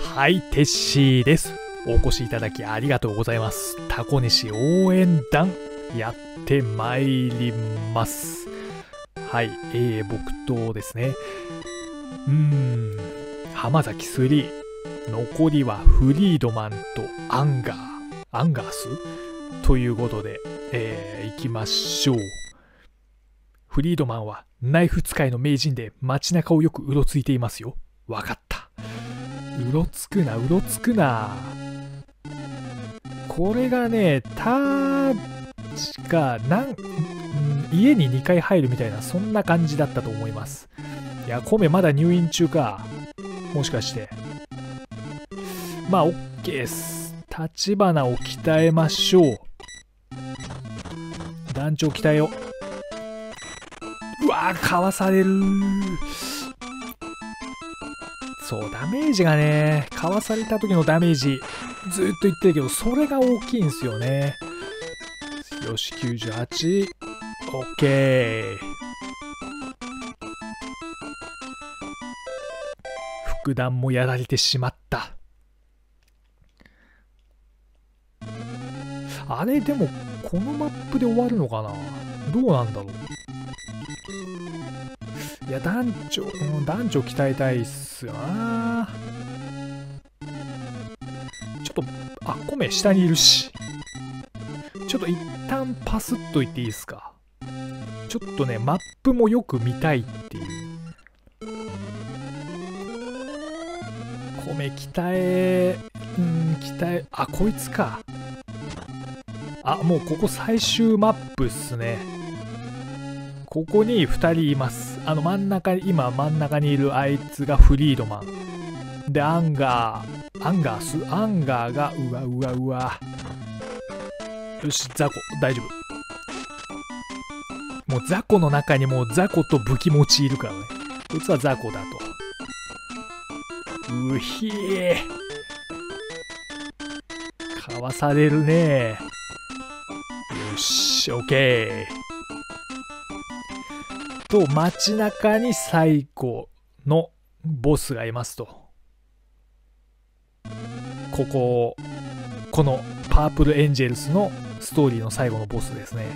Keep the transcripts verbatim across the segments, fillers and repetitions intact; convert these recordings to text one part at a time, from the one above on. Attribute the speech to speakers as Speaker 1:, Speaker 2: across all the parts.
Speaker 1: はい、テッシーです。お越しいただきありがとうございます。タコ飯応援団やってまいります。はい、えー、僕とですね。うーん、浜崎スリー。残りはフリードマンとアンガー。アンガースということで、えー、行きましょう。フリードマンはナイフ使いの名人で街中をよくうろついていますよ。わかった。うろつくな、うろつくな。これがね、確かなん、家ににかい入るみたいな、そんな感じだったと思います。いや、コメまだ入院中か。もしかして。まあ、OK です。立花を鍛えましょう。団長鍛えよう。うわー、かわされる。そう、ダメージがね、かわされた時のダメージ、ずっと言ってるけど、それが大きいんですよね。よし、きゅうじゅうはち。OK。副団もやられてしまった。あれ、でも、このマップで終わるのかな？どうなんだろう。いや、団長、うん、団長鍛えたいっすよな。ちょっと、あ、コメ下にいるし。ちょっと一旦パスっといっていいですか。ちょっとね、マップもよく見たいっていう。コメ鍛え、うん、鍛え、あ、こいつか。あ、もうここ最終マップっすね。ここにふたりいます。あの真ん中に、今真ん中にいるあいつがフリードマン。で、アンガー、アンガースアンガーが、うわうわうわ。よし、ザコ、大丈夫。もうザコの中にもうザコと武器持ちいるからね。こいつはザコだと。うひー。かわされるね。よし、オッケー。と、街中に最後のボスがいますと。ここ、このパープルエンジェルスのストーリーの最後のボスですね。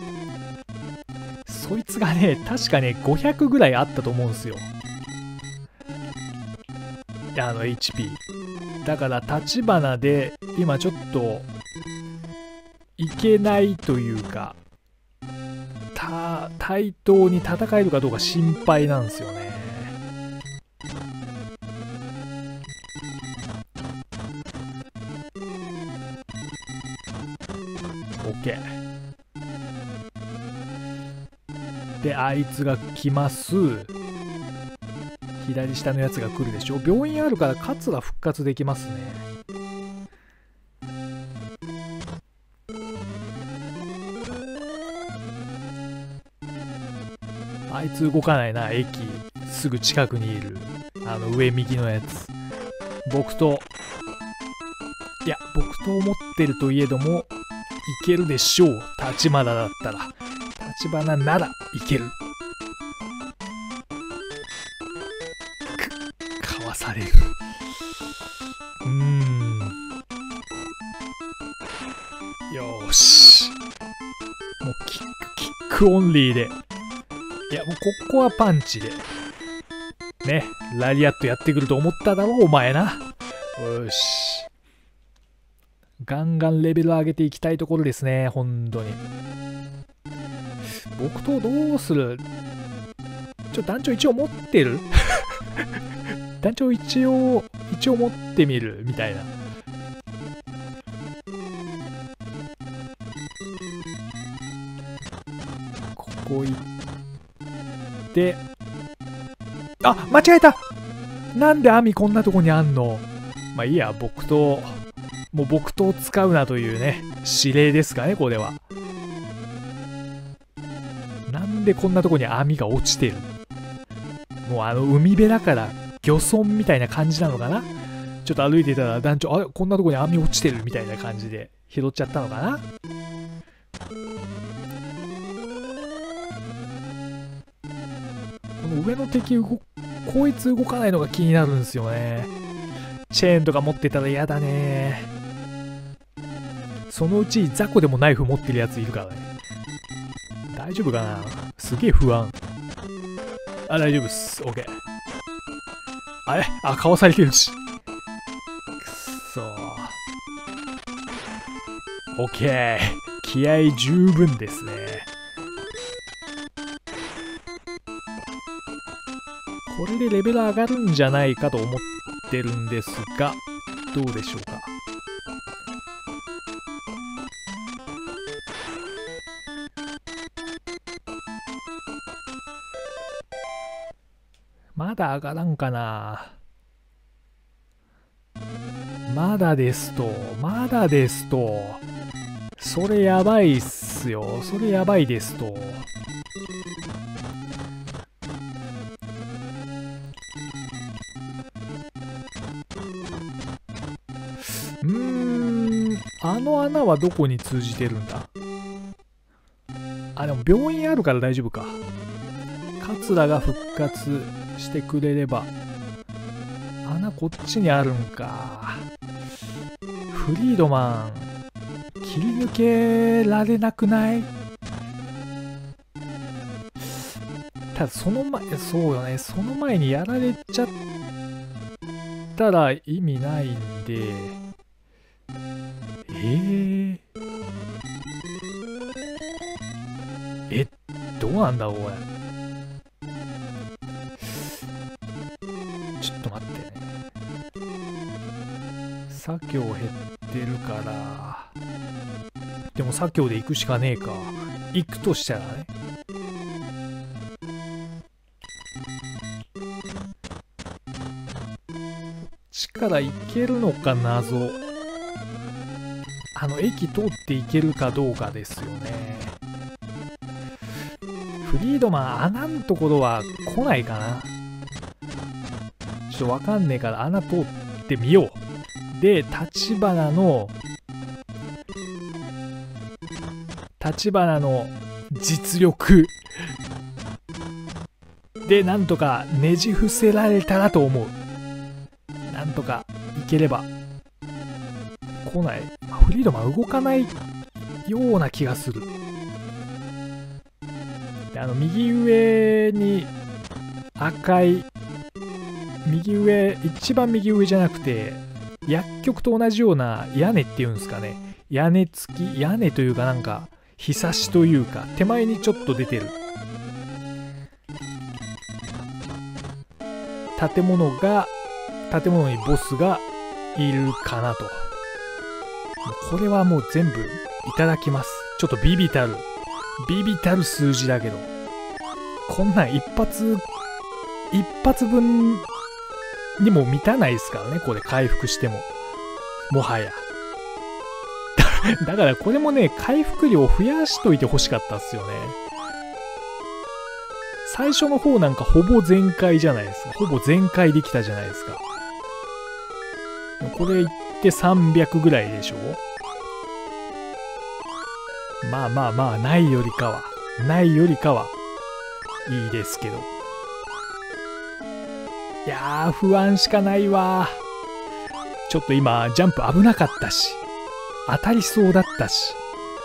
Speaker 1: そいつがね、確かね、ごひゃくぐらいあったと思うんですよ。あの エイチピー。だから立花で今ちょっといけないというか、た対等に戦えるかどうか心配なんですよね。OK。で、あいつが来ます。左下のやつが来るでしょ。病院あるからカツが復活できますね。あいつ動かないな。駅すぐ近くにいるあの上右のやつ。僕といや僕と思ってるといえどもいけるでしょう。立花だったら、立花ならいける。くかわされる。うーん、よーし。もうキックキックオンリーで、いやもうここはパンチでね、ラリアットやってくると思っただろうお前な。よし、ガンガンレベル上げていきたいところですね。本当に僕とどうする。ちょ団長一応持ってる団長一応一応持ってみるみたいな。ここ行ってあ、間違えた。なんで網こんなとこにあんの。まあいいや、僕ともう木刀を使うなというね、指令ですかね、これは。なんでこんなとこに網が落ちてる。もうあの海辺だから漁村みたいな感じなのかな。ちょっと歩いてたら団長、あれこんなとこに網落ちてるみたいな感じで拾っちゃったのかな。この上の敵動こいつ動かないのが気になるんですよね。 チェーンとか持ってたら嫌だね。そのうち雑魚でもナイフ持ってるやついるからね。大丈夫かな。すげえ不安。あ、大丈夫っす。オッケー。あれあ、かわされてるし。くっそー。オッケー。気合十分ですね。これでレベル上がるんじゃないかと思ってるんですが、どうでしょうか。まだ上がらんかな。まだですと、まだですと。それやばいっすよ。それやばいですと。うーん、あの穴はどこに通じてるんだ。あ、でも病院あるから大丈夫か。桂が復活してくれれば。穴こっちにあるんか。フリードマン切り抜けられなくない？ただその前、そうよね、その前にやられちゃったら意味ないんで、えー、え、どうなんだおい。ちょっと待ってね。作業減ってるから。でも作業で行くしかねえか。行くとしたらね。力行けるのか謎。あの駅通って行けるかどうかですよね。フリードマン穴のところは来ないかな。ちょっとわかんねえから穴通ってみよう。で、立花の立花の実力でなんとかねじ伏せられたらと思う。なんとかいければ。来ない。フリードマン動かないような気がする。で、あの右上に赤い、右上、一番右上じゃなくて薬局と同じような屋根っていうんですかね。屋根付き、屋根というかなんかひさしというか手前にちょっと出てる建物が、建物にボスがいるかなと。これはもう全部いただきます。ちょっとビビたるビビたる数字だけど、こんなん一発一発分にも満たないですからね。これ回復してももはやだからこれもね、回復量を増やしといてほしかったっすよね。最初の方なんかほぼ全開じゃないですか。ほぼ全開できたじゃないですか。これいってさんびゃくぐらいでしょ。まあまあまあ、ないよりかはないよりかはいいですけど。いやー、不安しかないわ。ちょっと今ジャンプ危なかったし、当たりそうだったし。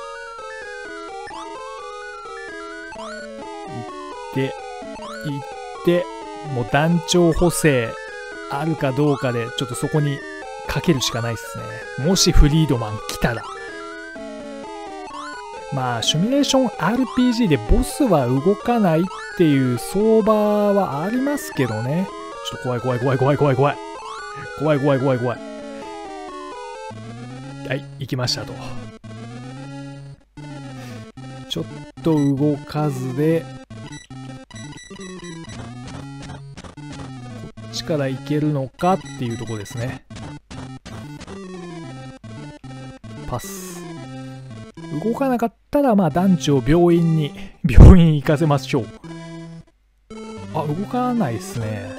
Speaker 1: 行って行ってもう団長補正あるかどうかでちょっとそこにかけるしかないっすね。もしフリードマン来たら。まあシミュレーション アールピージー でボスは動かないっていう相場はありますけどね。ちょっと怖い怖い怖い怖い怖い怖い怖い怖い怖い怖い。はい、行きましたと。ちょっと動かずでこっちから行けるのかっていうところですね。パス。動かなかったらまあ団長病院に病院行かせましょう。あ、動かないですね。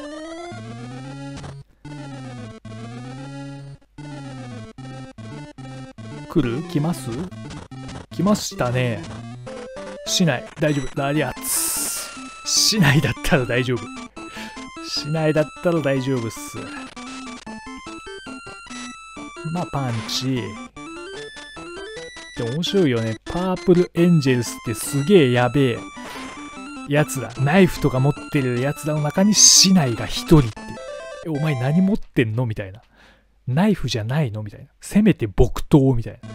Speaker 1: 来る？来ます？来ましたね。しない。大丈夫。ラリアッツ。しないだったら大丈夫。しないだったら大丈夫っす。 まあパンチ。で面白いよね。パープルエンジェルスってすげえやべえやつだ。ナイフとか持ってるやつらの中にシナイが一人って。え、お前何持ってんのみたいな。ナイフじゃないのみたいな。せめて木刀みたいな。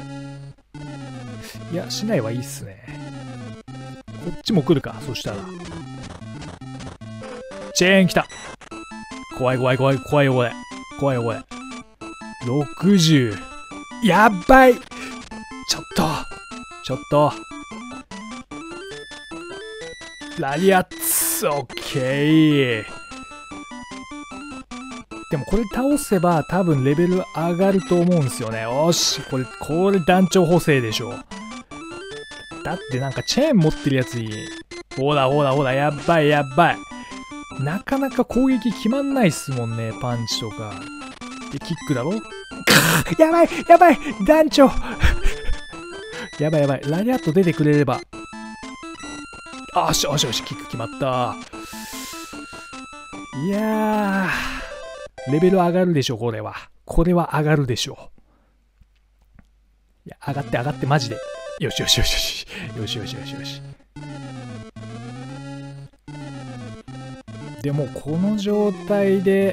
Speaker 1: いや、シナイはいいっすね。こっちも来るか。そしたら。チェーン来た。怖い怖い怖い怖いよこれ。怖いよこれ。ろくじゅう。やっばい。ちょっと。ちょっと。ラリアッツ。オッケー。でもこれ倒せば多分レベル上がると思うんですよね。よし。これ、これ団長補正でしょ。だってなんかチェーン持ってるやつに。ほらほらほら。やっばいやっばい。なかなか攻撃決まんないっすもんね。パンチとか。で、キックだろやばいやばい団長やばいやばい。ラリアット出てくれれば。あしよしよし。キック決まった。いやー。レベル上がるでしょ、これは。これは上がるでしょ。いや、上がって上がってマジで。よしよしよしよし。よしよしよしよし。でもこの状態で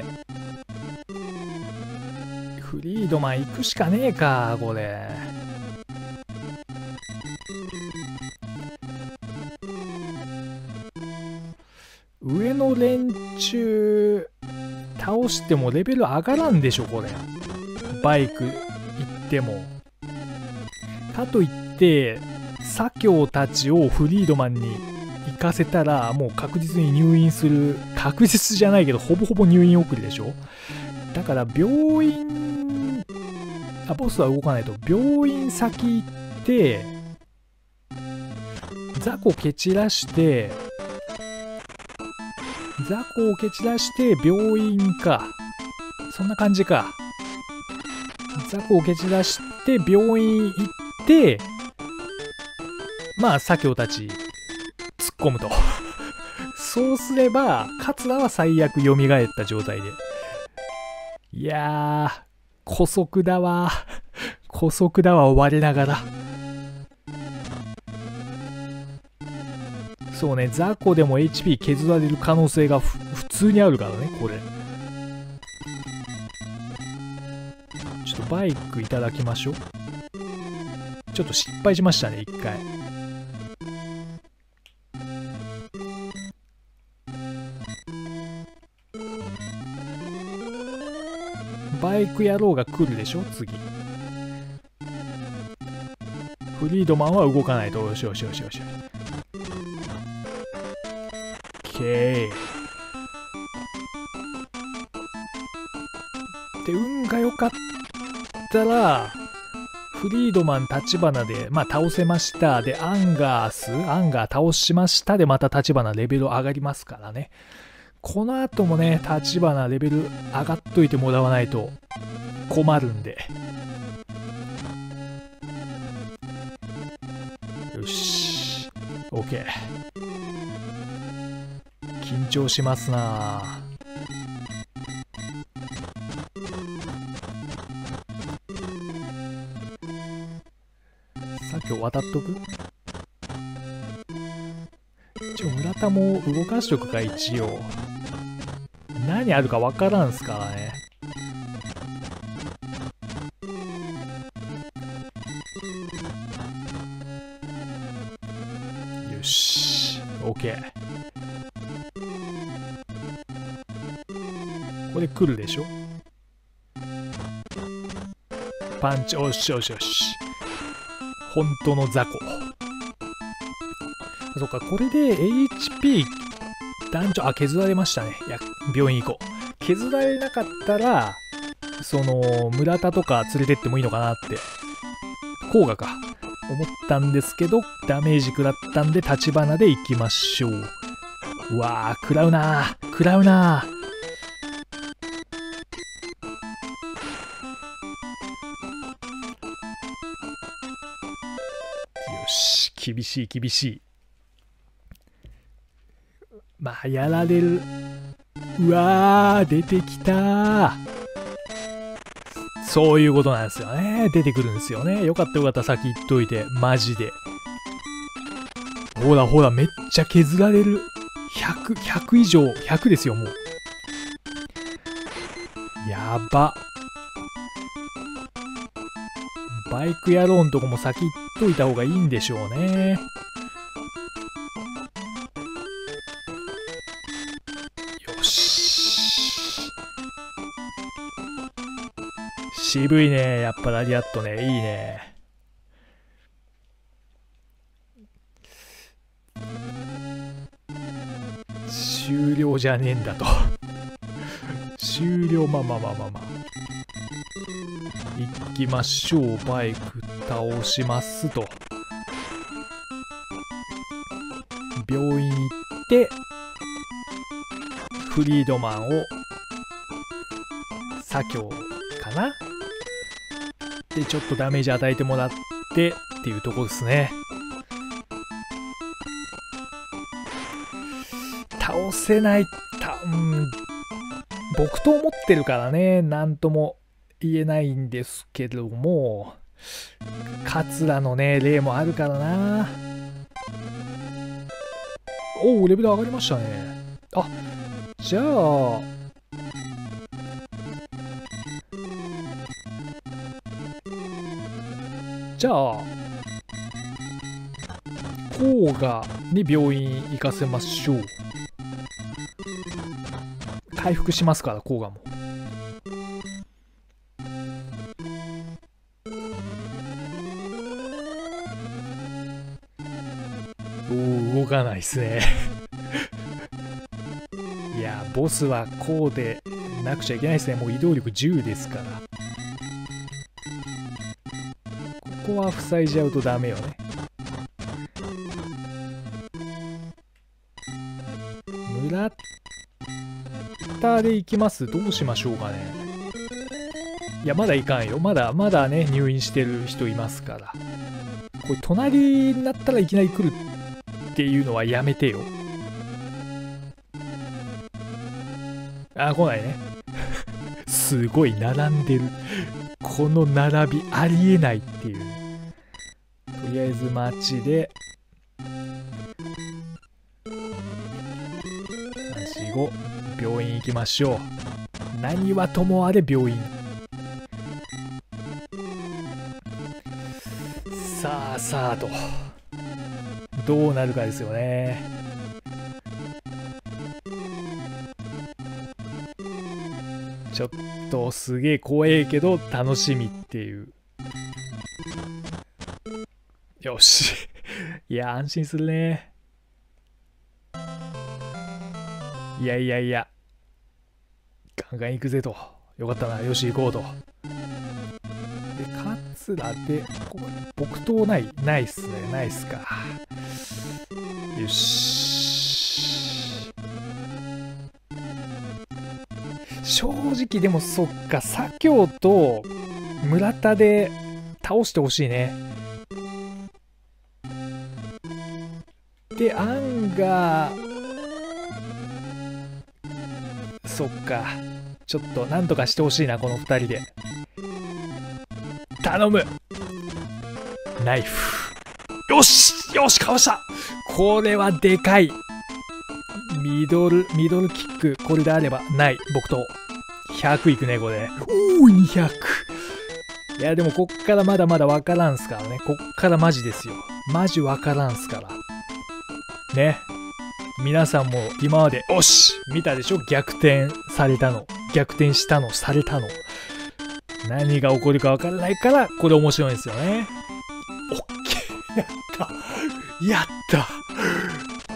Speaker 1: フリードマン行くしかねえかこれ。上の連中倒してもレベル上がらんでしょこれ。バイク行っても。かといって左京たちをフリードマンに行かせたらもう確実に入院する。確実じゃないけどほぼほぼ入院送りでしょ。だから病院、あボスは動かないと病院先行って雑魚蹴散らして雑魚を蹴散らして病院か。そんな感じか。雑魚を蹴散らして病院行ってまあ左京たち突っ込むとそうすれば桂は最悪蘇った状態で。いやー姑息だわ姑息だわ我ながら。そうね、雑魚でも エイチピー 削られる可能性が普通にあるからねこれ。ちょっとバイクいただきましょう。ちょっと失敗しましたね一回。バイク野郎が来るでしょ次。フリードマンは動かないと。よしよしよしよし。オッケー。で運が良かったらフリードマン立花でまあ倒せました。でアンガースアンガー倒しましたでまた立花レベル上がりますからね。この後もね、立花レベル上がっといてもらわないと困るんで。よし。OK。緊張しますなさっき渡っとく？一応村田も動かしとくか一応。何あるかわからんすからね。よし OK。 これ来るでしょパンチ。よしよしよし。本当の雑魚。そっか、これで エイチピー 団長、あ、削られましたね。いや、病院行こう。削られなかったら、その、村田とか連れてってもいいのかなって、甲賀か、思ったんですけど、ダメージ食らったんで、立花で行きましょう。うわー、食らうなー、食らうなー。よし、厳しい厳しい。まあやられる。うわー出てきたー。 そういうことなんですよね。出てくるんですよね。よかったよかった、先言っといて。マジで。ほらほら、めっちゃ削られる。ひゃく、ひゃく以上、ひゃくですよ、もう。やば。バイク野郎んとこも先言っといた方がいいんでしょうね。よし。渋いね。やっぱラリアットね。いいね。終了じゃねえんだと。終了、まあまあまあまあまあ。行きましょう。バイク倒しますと。病院行って、フリードマンを作業かなで、ちょっとダメージ与えてもらってっていうところですね。倒せない、た、うん、木刀持ってるからね、なんとも言えないんですけども、桂のね、例もあるからな。おお、レベル上がりましたね。あ、じゃあ、じゃあ、甲賀に病院行かせましょう。回復しますから、甲賀も。おお、動かないっすね。いや、ボスはこうでなくちゃいけないですね。もう移動力じゅうですから。ここは塞いじゃうとダメよね。村田で行きます？どうしましょうかね。いや、まだいかんよ。まだ、まだね、入院してる人いますから。これ、隣になったらいきなり来るっていうのはやめてよ。あ、来ないね。すごい並んでる。この並びありえないっていう。とりあえず街で、さん、し、ご、病院行きましょう。何はともあれ病院。さあさあと。どうなるかですよね。ちょっとすげえ怖えけど楽しみっていう。よし。いや、安心するね。いやいやいや。ガンガン行くぜと。よかったな。よし、行こうと。で、桂で、ここ木刀ないないっすね。ないっすか。よし。正直でもそっか、左京と村田で倒してほしいね。で、アンが、そっか。ちょっとなんとかしてほしいな、このふたりで。頼む！ナイフ。よし！よし、かわした！これはでかい。ミドル、ミドルキック、これであれば、ない、木刀。ひゃくいくね、これ。おお、にひゃく。いや、でもこっからまだまだわからんすからね。こっからマジですよ。マジわからんすから。ね。皆さんも今まで、おし見たでしょ？逆転されたの。逆転したの、されたの。何が起こるかわからないから、これ面白いんですよね。オッケー。やった。やった。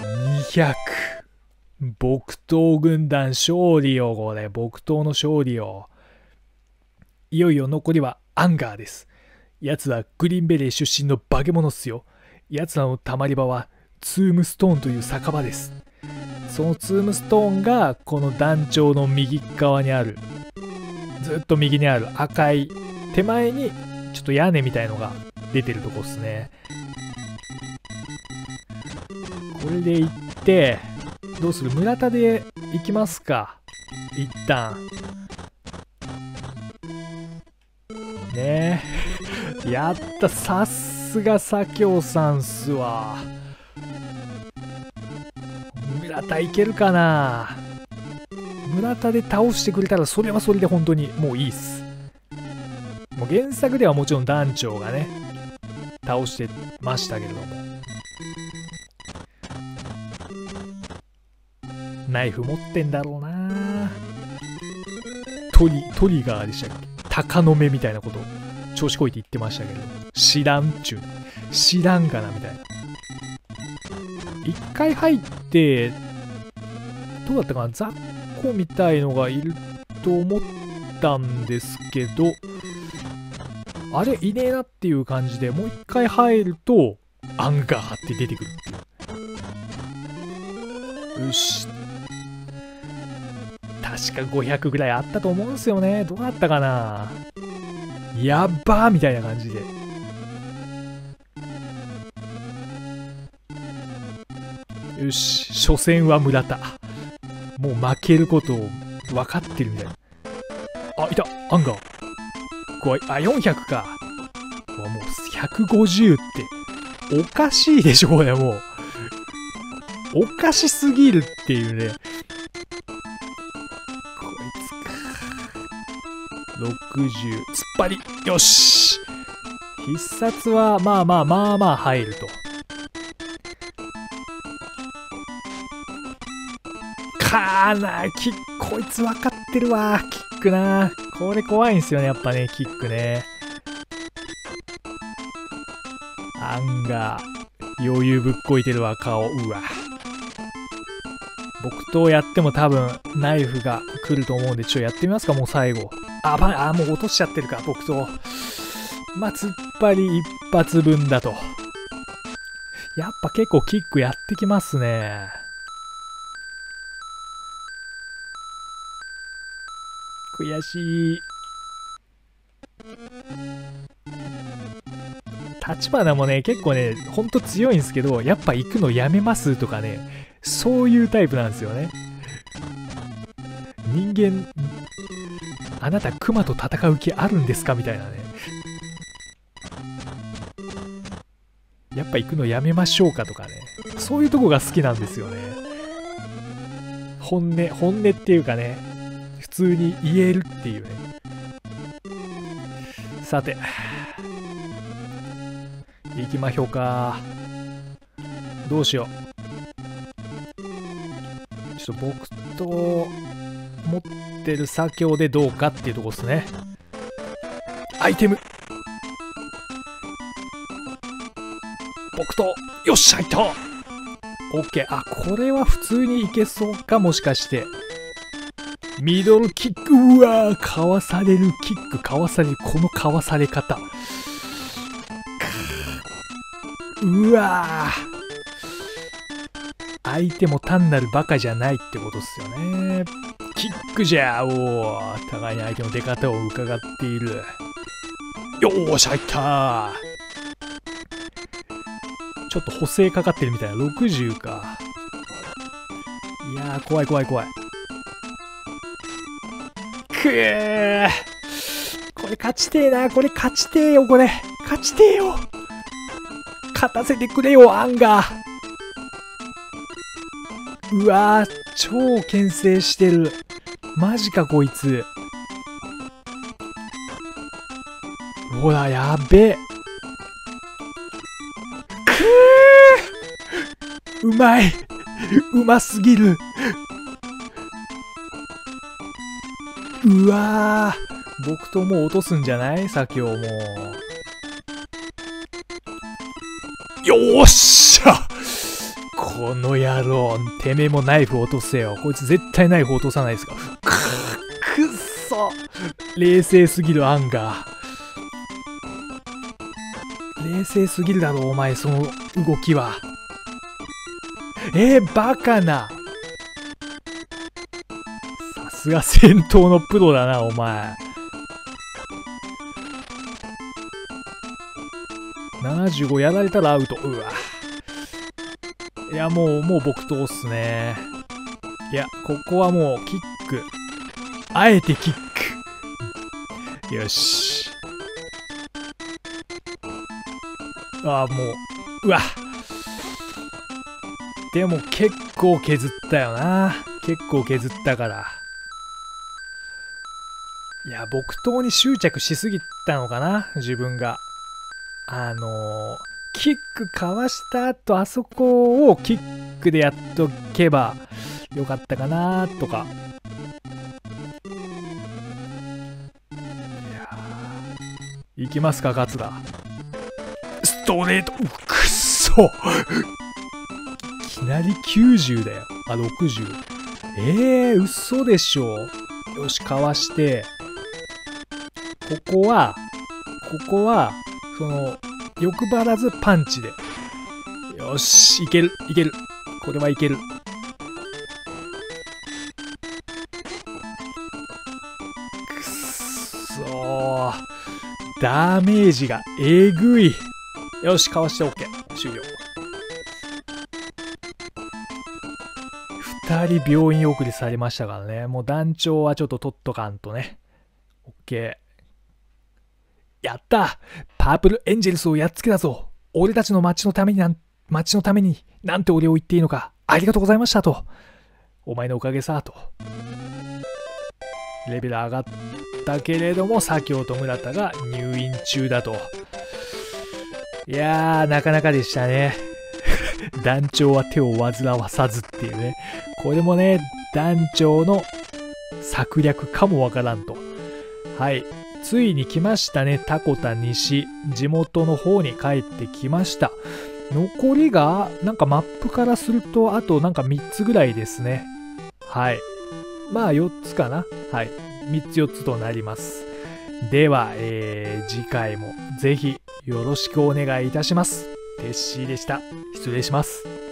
Speaker 1: にひゃく。木刀軍団勝利よ、これ。木刀の勝利よ。いよいよ残りはアンガーです。奴はグリーンベレー出身の化け物っすよ。奴らのたまり場はツームストーンという酒場です。そのツームストーンがこの団長の右側にある、ずっと右にある赤い手前にちょっと屋根みたいのが出てるとこっすね。これで行ってどうする？村田で行きますか。一旦ねえ。やった、さすが左京さんっすわ。村田いけるかな。村田で倒してくれたらそれはそれで本当にもういいっす。もう原作ではもちろん団長がね倒してましたけれども、ナイフ持ってんだろうな。トリトリガーでしたっけ、鷹の目みたいなこと調子こいて言ってましたけれども、知らんっちゅう、知らんかなみたいな。一回入ってどうだったかな、雑魚みたいのがいると思ったんですけど、あれいねえなっていう感じでもう一回入るとアンガーって出てくるっていう。よし、確かごひゃくぐらいあったと思うんですよね。どうだったかな。やっばーみたいな感じで。よし、初戦は村田。もう負けることを分かってるみたいな。あ、いた、アンガー。怖い。あ、よんひゃくか。うわ、もうひゃくごじゅうっておかしいでしょこれ。もうおかしすぎるっていうね。こいつか。ろくじゅう突っ張り。よし、必殺はまあまあまあまあ入ると。かーな、キック、こいつ分かってるわ。キックな、これ怖いんすよねやっぱね、キックね。アンガー余裕ぶっこいてるわ顔。うわ、木刀やっても多分ナイフが来ると思うんで、ちょっとやってみますか。もう最後、あばあ、もう落としちゃってるか木刀。まあ突っ張り一発分だと。やっぱ結構キックやってきますね。悔しい。立花もね結構ねほんと強いんですけど、やっぱ行くのやめますとかね、そういうタイプなんですよね。人間、あなたクマと戦う気あるんですかみたいなね。やっぱ行くのやめましょうかとかね、そういうとこが好きなんですよね。本音本音っていうかね、普通に言えるっていうね。さて行きましょうか。どうしよう。ちょっと僕と持ってる左京でどうかっていうとこですね。アイテム僕と、よっしゃいった。オッケー。あ、これは普通にいけそうか、もしかして。ミドルキック。うわー、かわされるキック、かわされる、このかわされ方。うわー、相手も単なるバカじゃないってことっすよね。キックじゃー。おー、互いに相手の出方を伺っている。よーし、入ったー。ちょっと補正かかってるみたいな。ろくじゅうか。いやー、怖い怖い怖い。くー、これ勝ちてーな。これ勝ちてーよ。これ勝ちてーよ。勝たせてくれよ、アンガー。うわー、超牽制してる。マジかこいつ。ほら、やべえ。くー、うまい。うますぎる。うわー、僕ともう落とすんじゃない先をもう。よーっしゃ、この野郎、てめえもナイフ落とせよ。こいつ絶対ナイフ落とさないですか。くっそ、冷静すぎるアンガー。冷静すぎるだろお前、その動きは。えー、バカな。さすが戦闘のプロだなお前。ななじゅうごやられたらアウト。うわ、いやもうもう僕とっすね。いやここはもうキック、あえてキック。よし、 ああ、もう、うわ。でも結構削ったよな。結構削ったから。いや、木刀に執着しすぎたのかな、自分が。あのー、キックかわした後、あそこをキックでやっとけばよかったかなとか。いやー、いきますか、勝田。ストレート、くっそいきなりきゅうじゅうだよ。あ、ろくじゅう。えー、嘘でしょ。よし、かわして、ここは、ここは、その、欲張らずパンチで。よし、いける、いける。これはいける。くっそー。ダメージがえぐい。よし、かわして OK。終了。二人病院送りされましたからね。もう団長はちょっと取っとかんとね。OK。やった!パープルエンジェルスをやっつけたぞ。俺たちの町のためになん、町のためになんてお礼を言っていいのか。ありがとうございましたと。お前のおかげさと。レベル上がったけれども、左京と村田が入院中だと。いやー、なかなかでしたね。団長は手を煩わさずっていうね。これもね、団長の策略かもわからんと。はい。ついに来ましたね。タコタ西。地元の方に帰ってきました。残りが、なんかマップからすると、あとなんかみっつぐらいですね。はい。まあよっつかな。はい。みっつよっつとなります。では、えー、次回もぜひよろしくお願いいたします。テッシーでした。失礼します。